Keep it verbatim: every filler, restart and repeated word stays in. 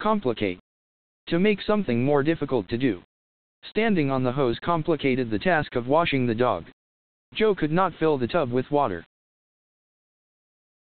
Complicate. To make something more difficult to do. Standing on the hose complicated the task of washing the dog. Joe could not fill the tub with water.